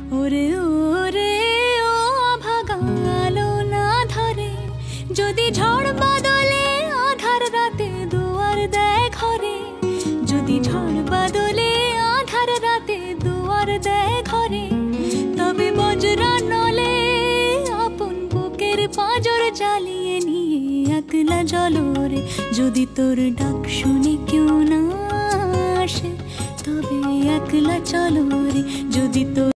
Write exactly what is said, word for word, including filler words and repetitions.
ওরে ওরে ও ভাগা আলো না ধরে, যদি ঝড় বাদলে আধার রাতে দুয়ার দেয় ঘরে, যদি ঝড় বাদলে আধার রাতে দুয়ার দেয় ঘরে, তবে বজ্রা নলে আপন বুকের পাঁজর জ্বালিয়ে নিয়ে একলা জলরে, যদি তোর ডাক শুনে কেউ না আসে তবে একলা চলো রে, যদি তোর